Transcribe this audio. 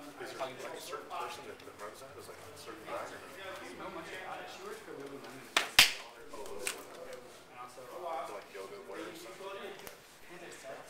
Is there like a certain person that runs that? Is like a certain guy? Or know much about it. She works for Lululemon. oh, And also, like yoga, whatever stuff. Panda sets.